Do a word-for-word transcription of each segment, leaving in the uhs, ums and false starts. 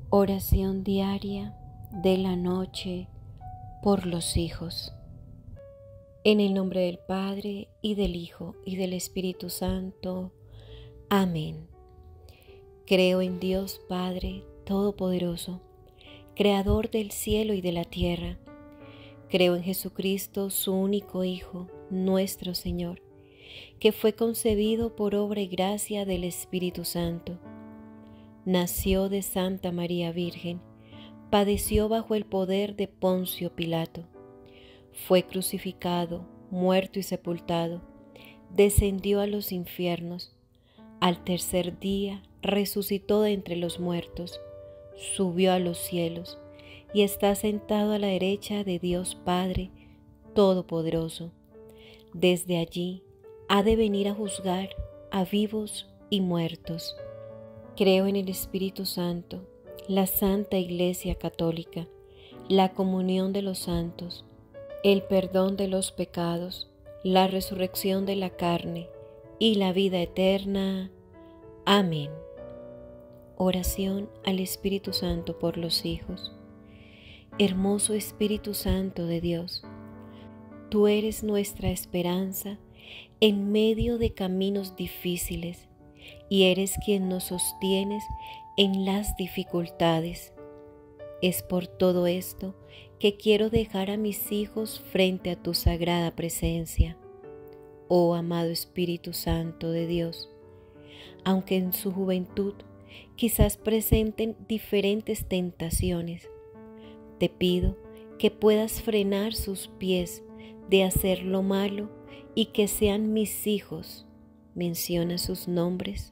Oración diaria de la noche por los hijos. En el nombre del Padre, y del Hijo, y del Espíritu Santo. Amén. Creo en Dios Padre Todopoderoso, Creador del cielo y de la tierra. Creo en Jesucristo, su único Hijo, nuestro Señor, que fue concebido por obra y gracia del Espíritu Santo. Nació de Santa María Virgen, padeció bajo el poder de Poncio Pilato, fue crucificado, muerto y sepultado, descendió a los infiernos, al tercer día resucitó de entre los muertos, subió a los cielos y está sentado a la derecha de Dios Padre Todopoderoso. Desde allí ha de venir a juzgar a vivos y muertos. Creo en el Espíritu Santo, la Santa Iglesia Católica, la comunión de los santos, el perdón de los pecados, la resurrección de la carne y la vida eterna. Amén. Oración al Espíritu Santo por los hijos. Hermoso Espíritu Santo de Dios, tú eres nuestra esperanza en medio de caminos difíciles, y eres quien nos sostienes en las dificultades. Es por todo esto que quiero dejar a mis hijos frente a tu sagrada presencia. Oh amado Espíritu Santo de Dios, aunque en su juventud quizás presenten diferentes tentaciones, te pido que puedas frenar sus pies de hacer lo malo y que sean mis hijos. Menciona sus nombres.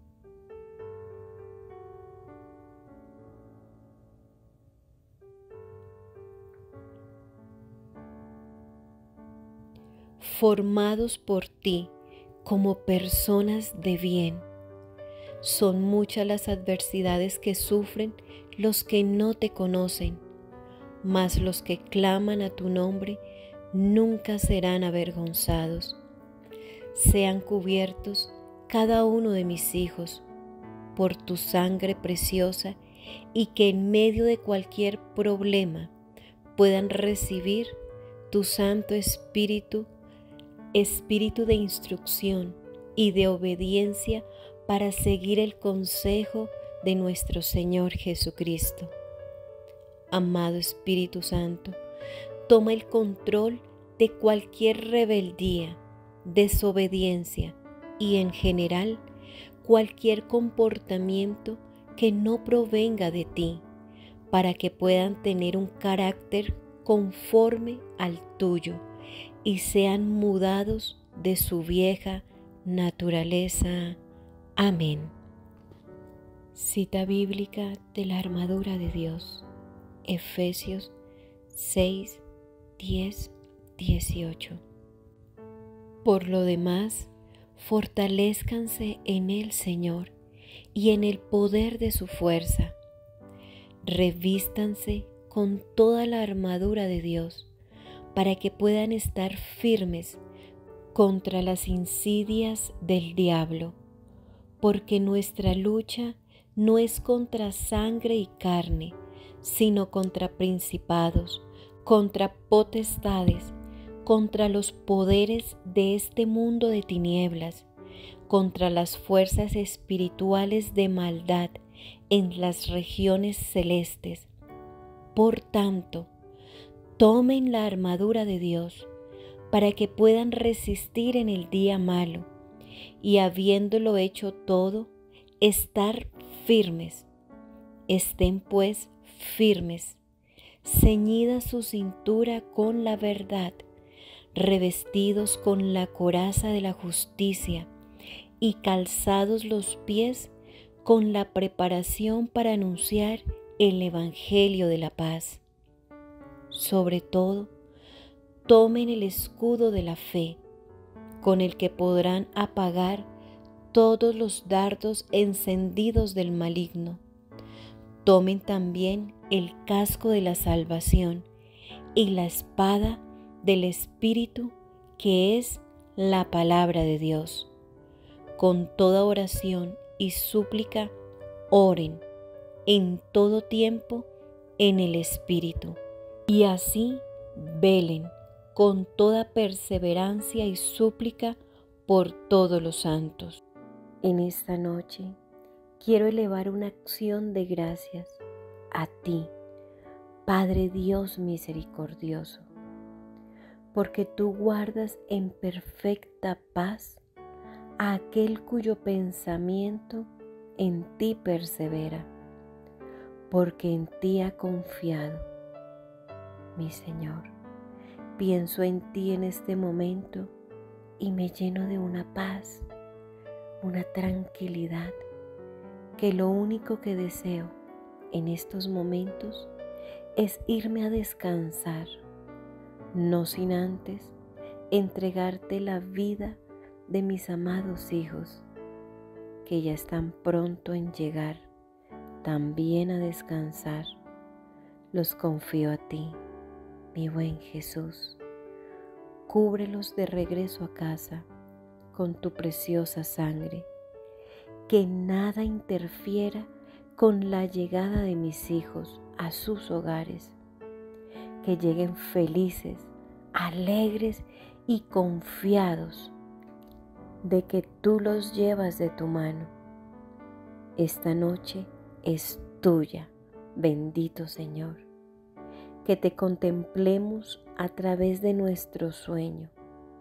Formados por ti como personas de bien. Son muchas las adversidades que sufren los que no te conocen, mas los que claman a tu nombre nunca serán avergonzados. Sean cubiertos cada uno de mis hijos por tu sangre preciosa, y que en medio de cualquier problema puedan recibir tu Santo Espíritu, Espíritu de instrucción y de obediencia para seguir el consejo de nuestro Señor Jesucristo. Amado Espíritu Santo, toma el control de cualquier rebeldía, desobediencia y en general cualquier comportamiento que no provenga de ti, para que puedan tener un carácter conforme al tuyo y sean mudados de su vieja naturaleza. Amén. Cita bíblica de la armadura de Dios, Efesios seis, diez, dieciocho. Por lo demás, fortalézcanse en el Señor y en el poder de su fuerza. Revístanse con toda la armadura de Dios, para que puedan estar firmes contra las insidias del diablo, porque nuestra lucha no es contra sangre y carne, sino contra principados, contra potestades, contra los poderes de este mundo de tinieblas, contra las fuerzas espirituales de maldad en las regiones celestes. Por tanto, tomen la armadura de Dios para que puedan resistir en el día malo y, habiéndolo hecho todo, estar firmes. Estén pues firmes, ceñida su cintura con la verdad, revestidos con la coraza de la justicia y calzados los pies con la preparación para anunciar el Evangelio de la paz. Sobre todo, tomen el escudo de la fe, con el que podrán apagar todos los dardos encendidos del maligno. Tomen también el casco de la salvación y la espada del Espíritu, que es la palabra de Dios. Con toda oración y súplica, oren en todo tiempo en el Espíritu, y así velen con toda perseverancia y súplica por todos los santos. En esta noche quiero elevar una acción de gracias a ti, Padre Dios misericordioso, porque tú guardas en perfecta paz a aquel cuyo pensamiento en ti persevera, porque en ti ha confiado. Mi Señor, pienso en ti en este momento y me lleno de una paz, una tranquilidad, que lo único que deseo en estos momentos es irme a descansar, no sin antes entregarte la vida de mis amados hijos, que ya están pronto en llegar también a descansar. Los confío a ti, mi buen Jesús. Cúbrelos de regreso a casa con tu preciosa sangre, que nada interfiera con la llegada de mis hijos a sus hogares, que lleguen felices, alegres y confiados de que tú los llevas de tu mano. Esta noche es tuya, bendito Señor, que te contemplemos a través de nuestro sueño.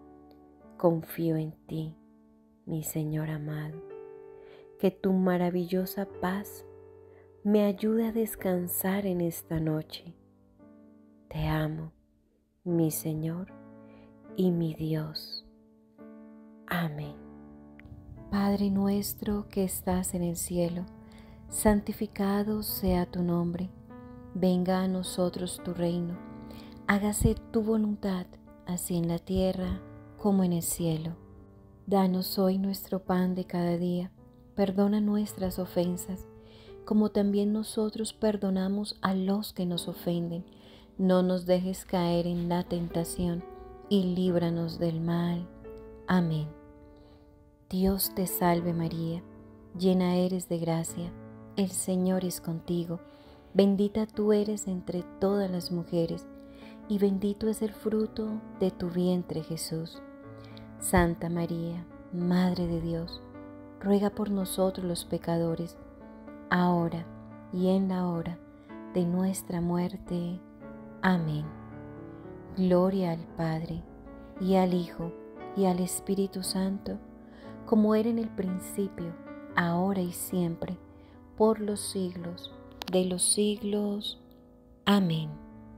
Confío en ti, mi Señor amado, que tu maravillosa paz me ayude a descansar en esta noche. Te amo, mi Señor y mi Dios. Amén. Padre nuestro que estás en el cielo, santificado sea tu nombre. Venga a nosotros tu reino. Hágase tu voluntad, así en la tierra como en el cielo. Danos hoy nuestro pan de cada día. Perdona nuestras ofensas, como también nosotros perdonamos a los que nos ofenden. No nos dejes caer en la tentación y líbranos del mal. Amén. Dios te salve María, llena eres de gracia, el Señor es contigo. Bendita tú eres entre todas las mujeres, y bendito es el fruto de tu vientre Jesús. Santa María, Madre de Dios, ruega por nosotros los pecadores, ahora y en la hora de nuestra muerte. Amén. Gloria al Padre, y al Hijo, y al Espíritu Santo, como era en el principio, ahora y siempre, por los siglos de los siglos. Amén.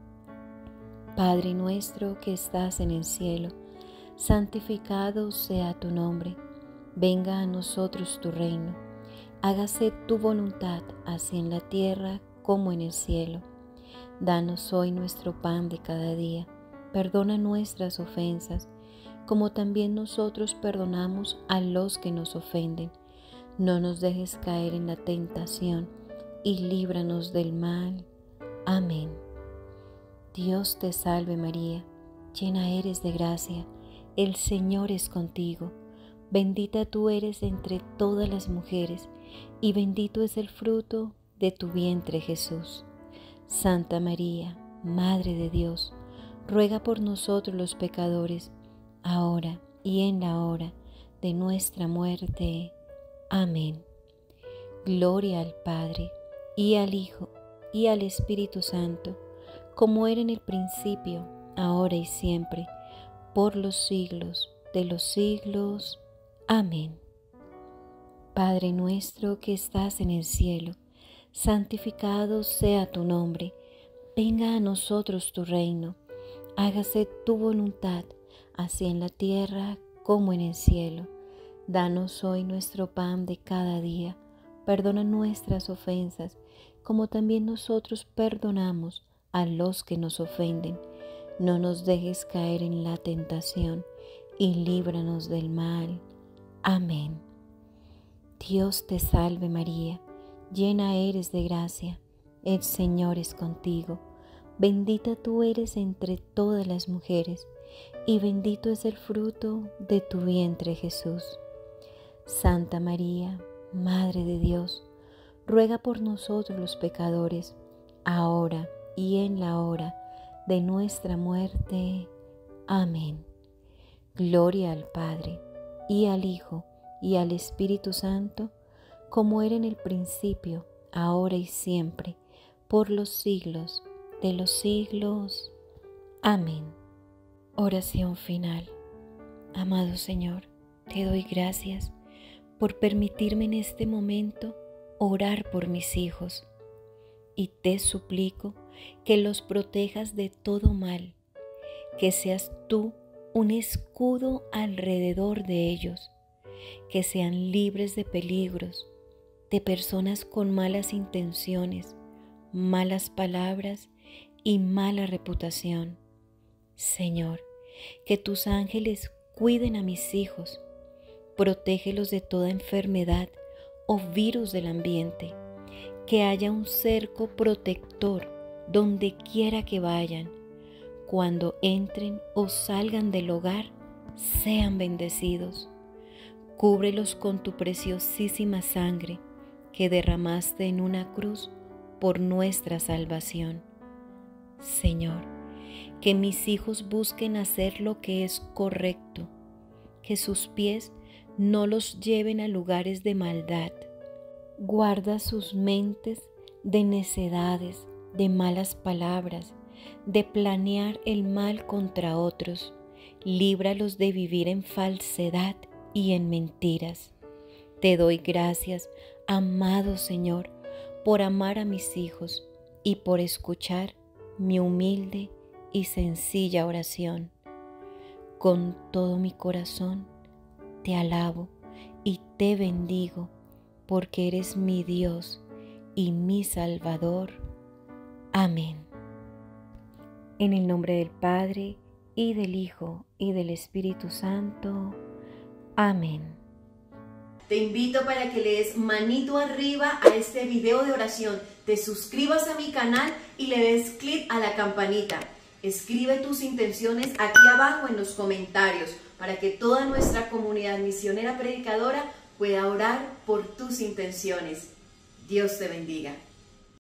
Padre nuestro que estás en el cielo, santificado sea tu nombre. Venga a nosotros tu reino. Hágase tu voluntad, así en la tierra como en el cielo. Danos hoy nuestro pan de cada día. Perdona nuestras ofensas, como también nosotros perdonamos a los que nos ofenden. No nos dejes caer en la tentación, y líbranos del mal. Amén. Dios te salve María, llena eres de gracia, el Señor es contigo. Bendita tú eres entre todas las mujeres, y bendito es el fruto de tu vientre Jesús. Santa María, Madre de Dios, ruega por nosotros los pecadores, ahora y en la hora de nuestra muerte. Amén. Gloria al Padre, y al Hijo, y al Espíritu Santo, como era en el principio, ahora y siempre, por los siglos de los siglos. Amén. Padre nuestro que estás en el cielo, santificado sea tu nombre. Venga a nosotros tu reino. Hágase tu voluntad, así en la tierra como en el cielo. Danos hoy nuestro pan de cada día. Perdona nuestras ofensas, como también nosotros perdonamos a los que nos ofenden. No nos dejes caer en la tentación, y líbranos del mal. Amén. Dios te salve María, llena eres de gracia, el Señor es contigo. Bendita tú eres entre todas las mujeres, y bendito es el fruto de tu vientre Jesús. Santa María, Madre de Dios, ruega por nosotros los pecadores, ahora y en la hora de nuestra muerte. Amén. Gloria al Padre, y al Hijo, y al Espíritu Santo, como era en el principio, ahora y siempre, por los siglos de los siglos. Amén. Oración final. Amado Señor, te doy gracias por permitirme en este momento orar por mis hijos, y te suplico que los protejas de todo mal, que seas tú un escudo alrededor de ellos, que sean libres de peligros, de personas con malas intenciones, malas palabras y mala reputación. Señor, que tus ángeles cuiden a mis hijos, protégelos de toda enfermedad o virus del ambiente, que haya un cerco protector donde quiera que vayan. Cuando entren o salgan del hogar, sean bendecidos. Cúbrelos con tu preciosísima sangre que derramaste en una cruz por nuestra salvación. Señor, que mis hijos busquen hacer lo que es correcto, que sus pies no los lleven a lugares de maldad. Guarda sus mentes de necedades, de malas palabras, de planear el mal contra otros. Líbralos de vivir en falsedad y en mentiras. Te doy gracias, amado Señor, por amar a mis hijos y por escuchar mi humilde y sencilla oración. Con todo mi corazón te alabo y te bendigo, porque eres mi Dios y mi Salvador. Amén. En el nombre del Padre, y del Hijo, y del Espíritu Santo. Amén. Te invito para que le des manito arriba a este video de oración, te suscribas a mi canal y le des clic a la campanita. Escribe tus intenciones aquí abajo en los comentarios para que toda nuestra comunidad misionera predicadora pueda orar por tus intenciones. Dios te bendiga.